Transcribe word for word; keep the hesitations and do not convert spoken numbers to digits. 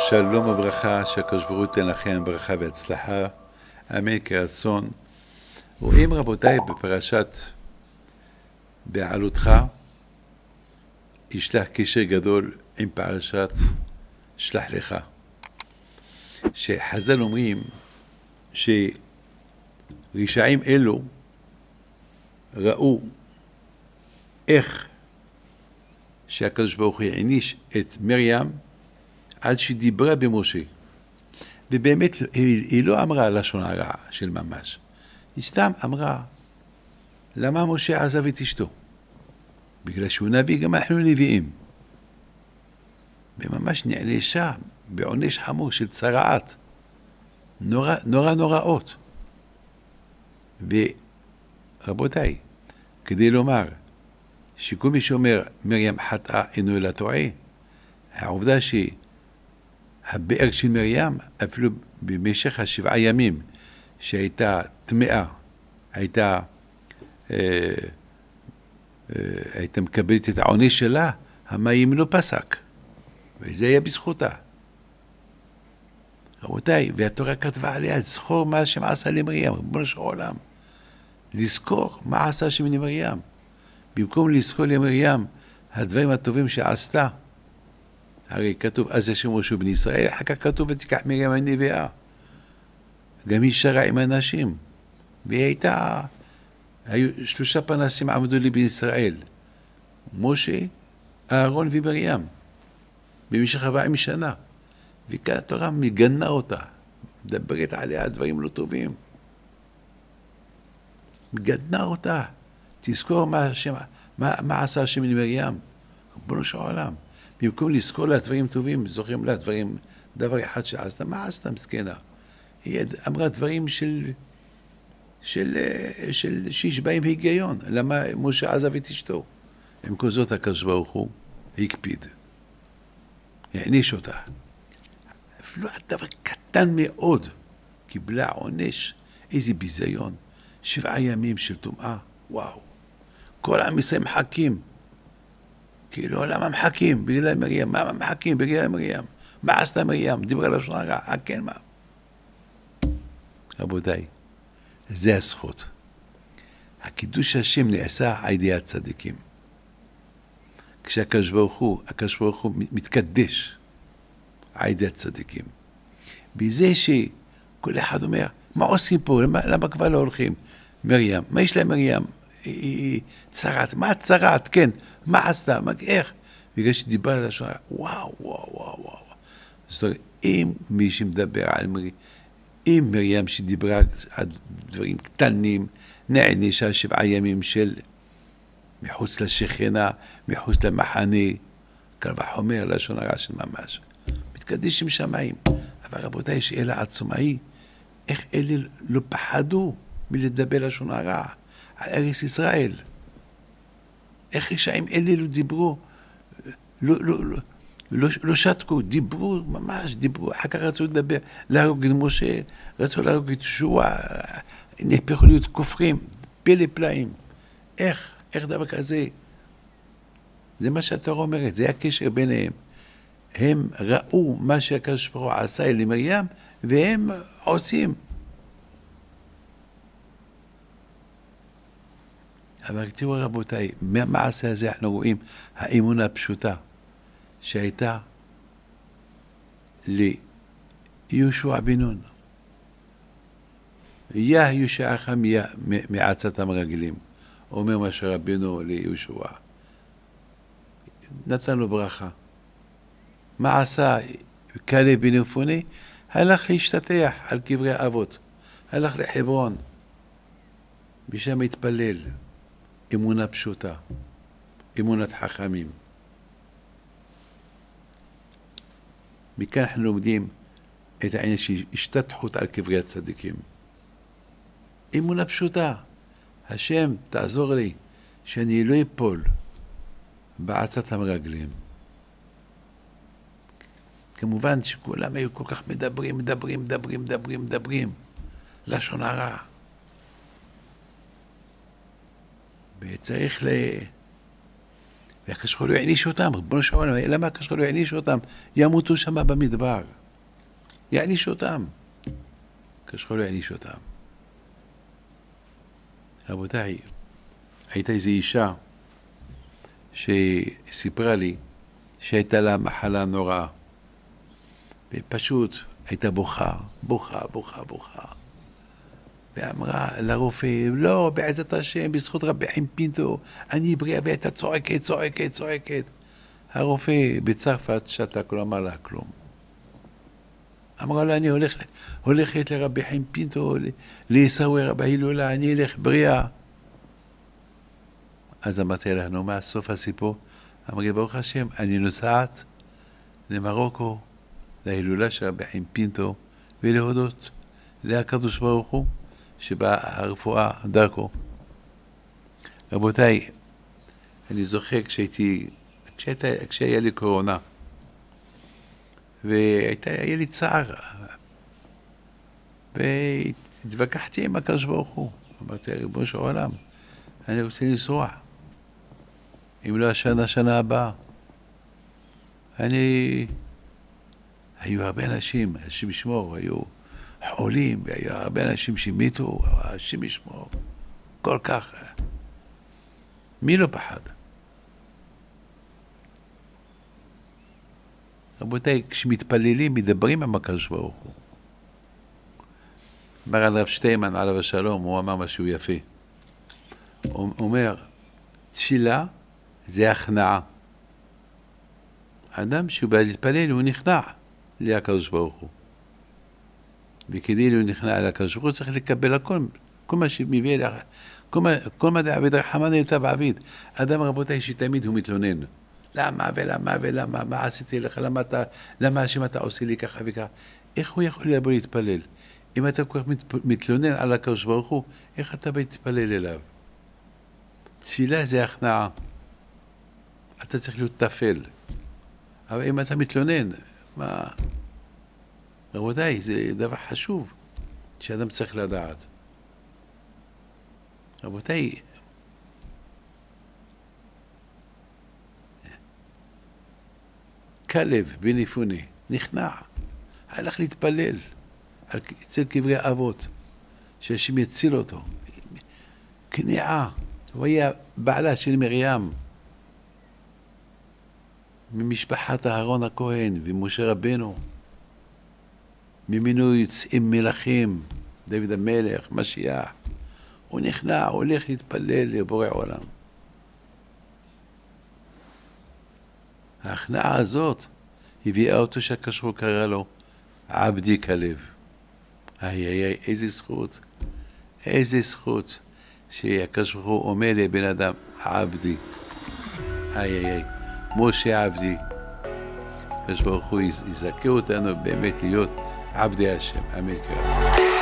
שלום וברכה, שהקדוש ברוך הוא ייתן לכם ברכה והצלחה, אמן כן רצון. רואים רבותיי בפרשת בעלותך, ישלח קשר גדול עם פרשת שלח לך. שחז"ל אומרים שרשעים אלו ראו איך שהקדוש ברוך הוא העניש את מרים על שדיברה במשה. ובאמת היא, היא לא אמרה לשון הרע של ממש, היא סתם אמרה למה משה עזב את אשתו? בגלל שהוא נביא, גם אנחנו נביאים. וממש נענשה בעונש חמור של צרעת נורא נורא נוראות. ורבותיי, כדי לומר שכל מי שאומר מרים חטאה אינו אלא טועה, העובדה שהבאר של מרים אפילו במשך השבעה ימים שהייתה טמאה, הייתה אה, אה, הייתה מקבלת את העונש שלה, המים לא פסק, וזה היה בזכותה. רבותיי, והתורה כתבה עליה, זכור מה השם עשה למרים, ריבונו של עולם. לזכור מה עשה השם למרים. במקום לזכור למרים הדברים הטובים שעשתה, הרי כתוב אז השם משה בן ישראל, אחר כך כתוב ותיקח מרים הנביאה. גם היא שרה עם אנשים, והיא הייתה, היו שלושה פרנסים עמדו לי בישראל, משה, אהרון ומרים, במשך ארבעים שנה. וכאן התורה מגנה אותה, מדברת עליה דברים לא טובים. מגנה אותה. תזכור מה, השם, מה, מה עשה השם למרים, ריבונו של עולם. במקום לזכור לה דברים טובים, זוכרים לה דברים, דבר אחד שעשתה, מה עשתה מסכנה? היא אמרה דברים של, של, של שיש בהם היגיון. למה משה עזב את אשתו? עם כל זאת הקדוש ברוך הוא הקפיד. העניש אותה. אפילו דבר קטן מאוד קיבלה עונש, איזה ביזיון. שבעה ימים של טומאה, וואו. כל עם ישראל מחכים. כאילו, למה מחכים? בגלל מרים. מה מחכים? בגלל מרים. מה עשתה מרים? דיברה לשון הרע. כן, מה? רבותיי, זה הזכות. הקידוש השם נעשה על ידי הצדיקים. כשהקדוש ברוך הוא, הקדוש ברוך הוא מתקדש על ידי הצדיקים. בזה שכל אחד אומר, מה עושים פה? למה, למה כבר לא הולכים? מרים, מה יש להם מרים? היא צרת, מה צרת? כן, מה עשתה? מה, איך? בגלל שדיבר על השונה, וואו, וואו, וואו, וואו. זאת אומרת, אם מי שמדבר על מרים, אם מרים שדיברה על דברים קטנים, נענישה שבעה ימים של מחוץ לשכנה, מחוץ למחנה, קל וחומר, לשון הרע של ממש. מתקדש עם שמיים. אבל רבותיי, שאלה עצומה היא, איך אלה לא פחדו מלדבר לשון הרע על ארץ ישראל? איך רשעים אלה לא דיברו, לא, לא, לא, לא, לא שתקו, דיברו ממש, דיברו, אחר כך רצו לדבר, להרוג את משה, רצו להרוג את ישוע, נהפכו להיות כופרים, פלא פלאים. איך, איך דבר כזה? זה מה שהתורה אומרת, זה הקשר ביניהם. הם ראו מה שהקדוש ברוך הוא עשה למרים, והם עושים. אבל תראו רבותיי, מהמעשה הזה אנחנו רואים האמונה הפשוטה שהייתה ליהושע בן נון. יה יושעך מעצת המרגלים, אומר משה רבנו ליהושע. נתן לו ברכה. מה עשה כלב בן יפונה? הלך להשתטח על קברי האבות, הלך לחברון, ושם התפלל. אמונה פשוטה, אמונת חכמים. מכאן אנחנו לומדים את העניין של השתטחות על קברי הצדיקים. אמונה פשוטה. השם, תעזור לי שאני לא אפול בעצת המרגלים. כמובן שכולם היו כל כך מדברים, מדברים, מדברים, מדברים, מדברים, לשון הרע. וצריך ל... והקדוש ברוך הוא העניש אותם, ריבונו של עולם, למה הקדוש ברוך הוא העניש אותם? ימותו שם במדבר. יעניש אותם. הקדוש ברוך הוא לא יעניש אותם. רבותיי, הייתה איזו אישה שסיפרה לי שהייתה לה מחלה נוראה, ופשוט הייתה בוכה, בוכה, בוכה, בוכה. ואמרה לרופא, לא, בעזרת השם, בזכות רבי חיים פינטו, אני בריאה, והייתה צועקת, צועקת, צועקת. הרופא בצרפת שתק, לא אמר לה כלום. אמרה לה, אני הולך, הולכת לרבי חיים פינטו, לעיסאוויה בהילולה, אני אלך בריאה. אז אמרתי לה, נו, מה סוף הסיפור? אמרי, ברוך השם, אני נוסעת למרוקו, להילולה של רבי חיים פינטו, ולהודות לקדוש ברוך הוא, שבאה הרפואה דרכו. רבותיי, אני זוכר כשהייתי, כשהייתה, כשהיה לי קורונה, והיה לי צער, והתווכחתי עם הקדוש ברוך הוא. אמרתי, ריבונו של עולם, אני רוצה לנסוע. אם לא השנה, שנה הבאה. אני... היו הרבה אנשים, אנשים ישמור, היו חולים, והיו הרבה אנשים שמיתו, אנשים ישמור. כל כך. מי לא פחד? רבותיי, כשמתפללים, מדברים עם הקדוש ברוך הוא. אמר על רב שטיימן, עליו השלום, הוא אמר משהו יפה. הוא אומר, תפילה זה הכנעה. אדם שהוא בא להתפלל, הוא נכנע לקדוש ברוך הוא. וכדי הוא נכנע לקדוש ברוך הוא, צריך לקבל הכל, כל מה שמביא לך, כל מה, כל מה דעביד רחמן ילתב עביד. אדם רבותיי שתמיד הוא מתלונן. למה ולמה ולמה, מה עשיתי לך, למה אתה, למה השם אתה עושה לי ככה וככה. איך הוא יכול לבוא להתפלל? אם אתה כל כך מתלונן על הקדוש ברוך הוא, איך אתה בא להתפלל אליו? תפילה זה הכנעה. אתה צריך להיות תפל. אבל אם אתה מתלונן, מה... רבותיי, זה דבר חשוב שאדם צריך לדעת. רבותיי, כלב בן יפונה נכנע, הלך להתפלל אצל קברי אבות, שהשם יציל אותו. כניעה, הוא היה בעלה של מרים, ממשפחת אהרון הכהן ומשה רבנו, ממנו יוצאים מלכים, דוד המלך, משיח. הוא נכנע, הוא הולך להתפלל לבורא עולם. ההכנעה הזאת הביאה אותו שהקדוש ברוך הוא קרא לו עבדי כלב. איי איי איי, איזה זכות, איזה זכות שהקדוש ברוך הוא אומר לבן אדם עבדי. איי איי איי, משה עבדי. הקדוש ברוך הוא יזכה אותנו באמת להיות עבדי השם. אמן כן ירצה.